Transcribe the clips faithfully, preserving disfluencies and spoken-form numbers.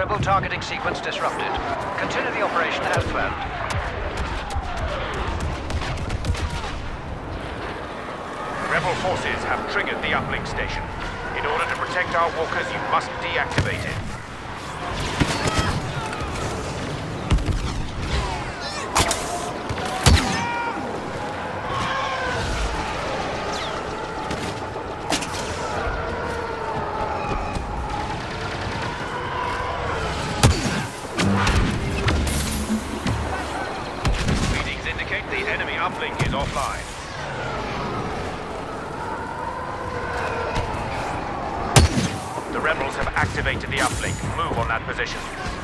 Rebel targeting sequence disrupted. Continue the operation as planned. Rebel forces have triggered the uplink station. In order to protect our walkers, you must deactivate it. Readings indicate the enemy uplink is offline. The rebels have activated the uplink. Move on that position.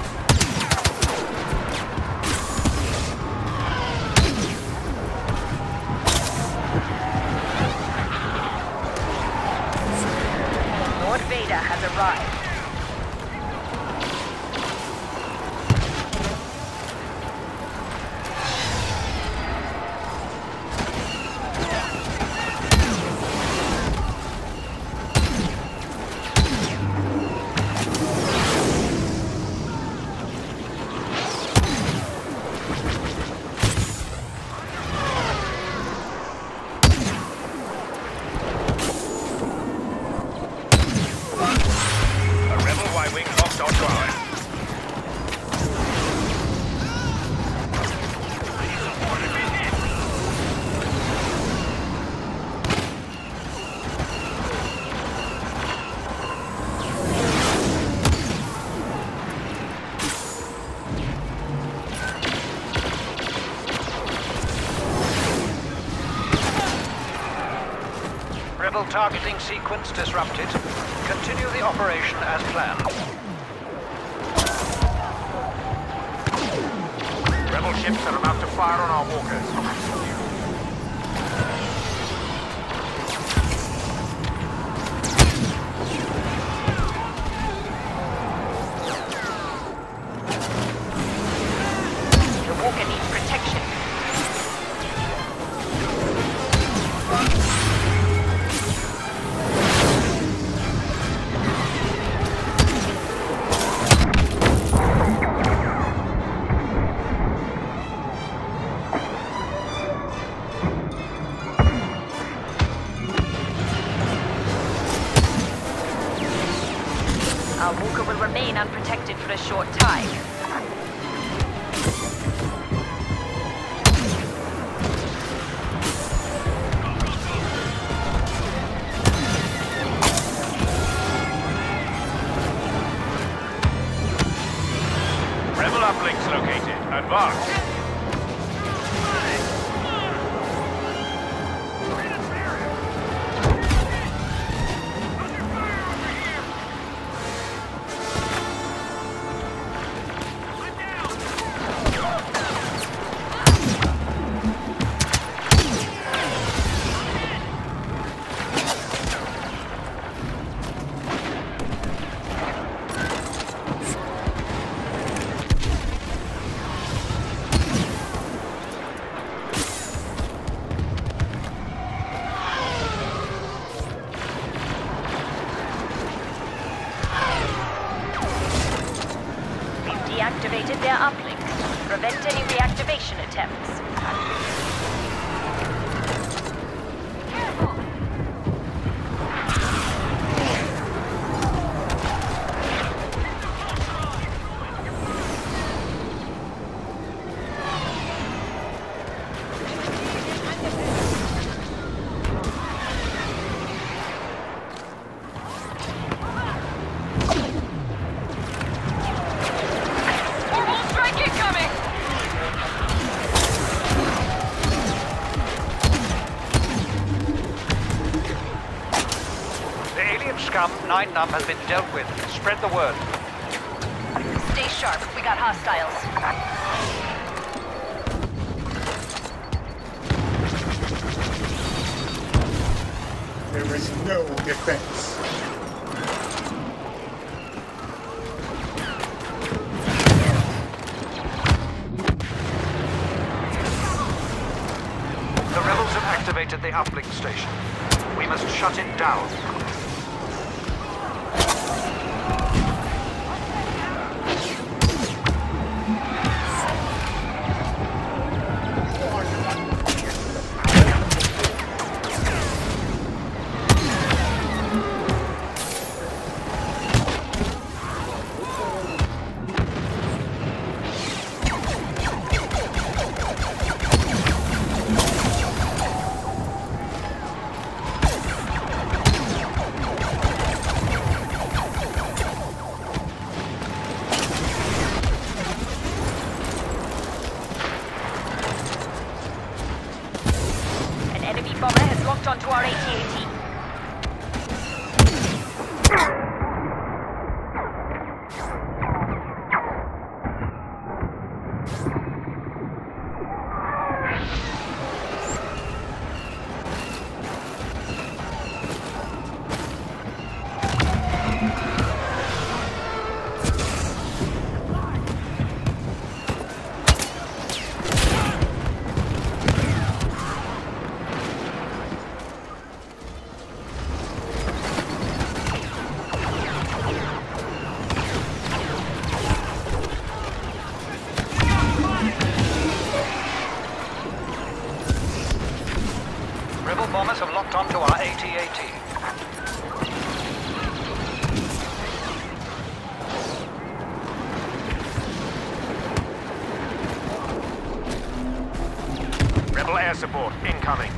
Lord Vader has arrived. Y-wing locked onto ours. Rebel targeting sequence disrupted. Continue the operation as planned. Rebel ships are about to fire on our walkers. The walker needs protection. Our walker will remain unprotected for a short time. Rebel uplinks located. Advance. Deactivated their uplinks. Prevent any reactivation attempts. Scum, nine num has been dealt with. Spread the word. Stay sharp. We got hostiles. There is no defense. The rebels have activated the uplink station. We must shut it down. Air support incoming.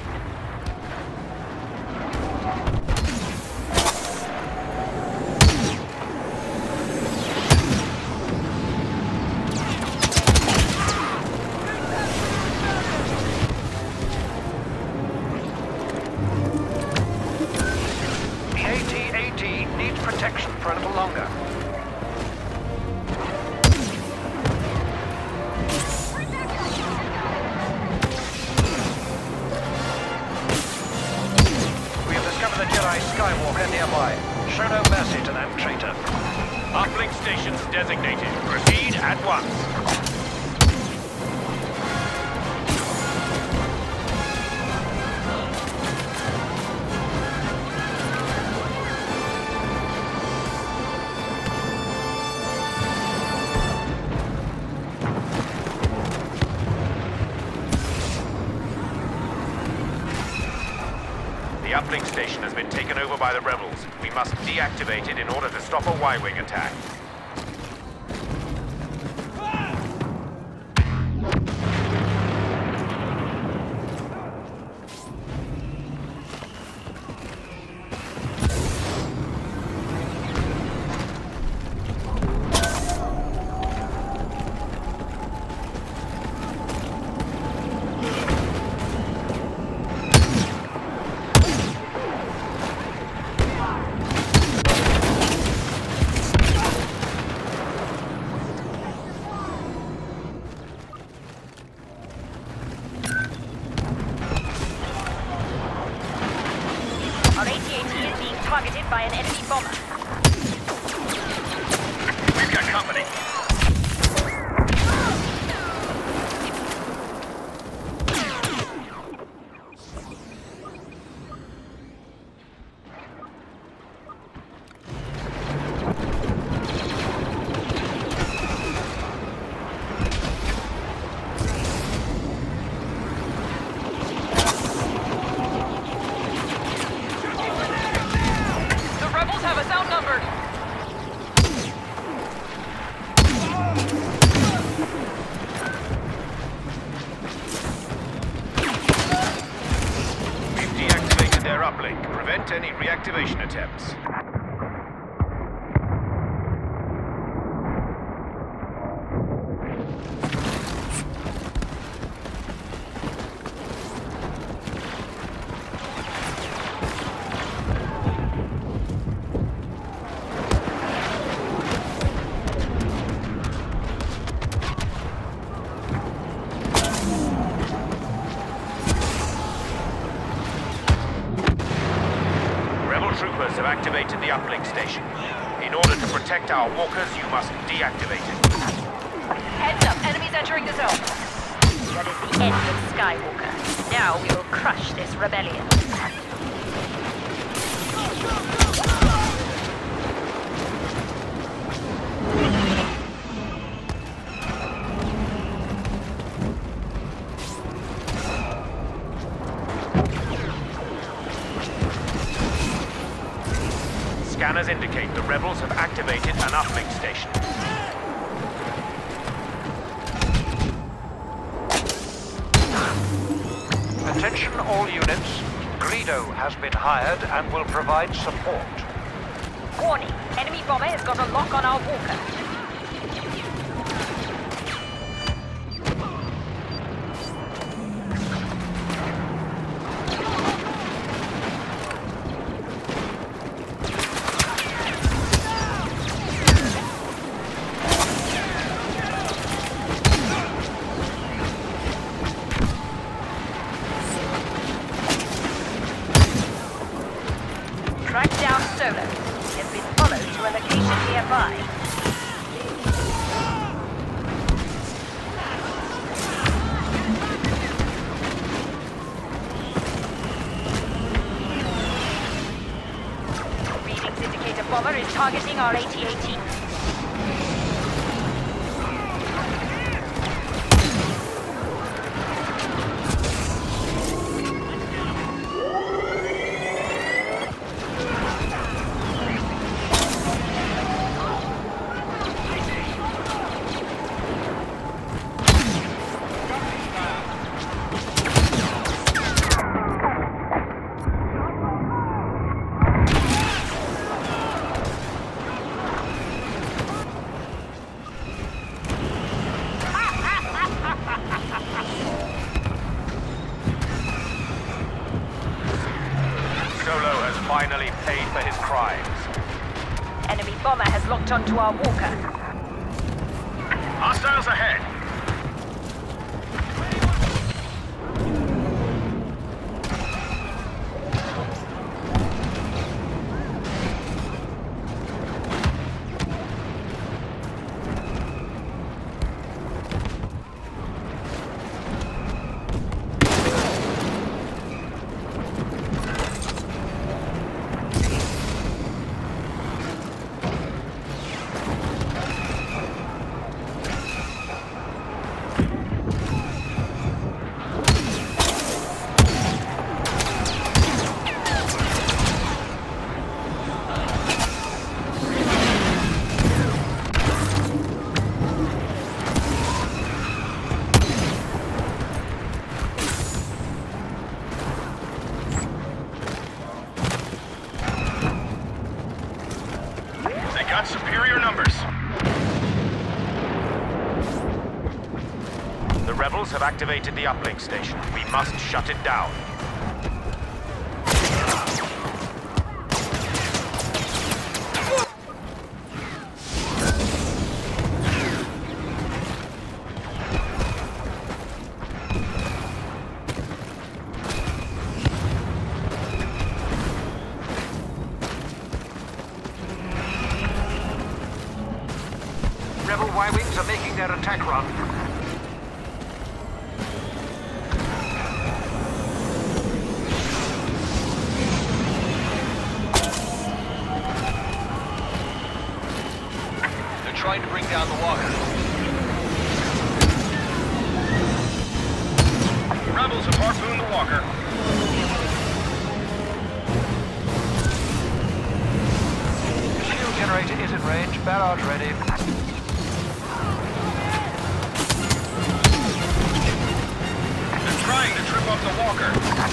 The A T A T needs protection for a little longer. We have discovered the Jedi Skywalker nearby. Show no mercy to that traitor. Uplink stations designated. Proceed at once. The uplink station has been taken over by the rebels. We must deactivate it in order to stop a Y-wing attack. Our A T A T is being targeted by an enemy bomber. We've got company. The rebels have us outnumbered. We've deactivated their uplink. Prevent any reactivation attempts. Troopers have activated the uplink station. In order to protect our walkers, you must deactivate it. Heads up, enemies entering the zone. That is the end of Skywalker. Now we will crush this rebellion. Scanners indicate the rebels have activated an uplink station. Attention all units. Greedo has been hired and will provide support. Warning, enemy bomber has got a lock on our walker. Track down Solo. He has been followed to a location nearby. Readings indicate a bomber is targeting our A T A T. his crimes. Enemy bomber has locked onto our walker. Hostiles ahead! Got superior numbers. The rebels have activated the uplink station. We must shut it down. Rebel Y-Wings are making their attack run. They're trying to bring down the walker. Rebels have harpooned the walker. The shield generator is in range. Barrage ready. Trying to trip up the walker.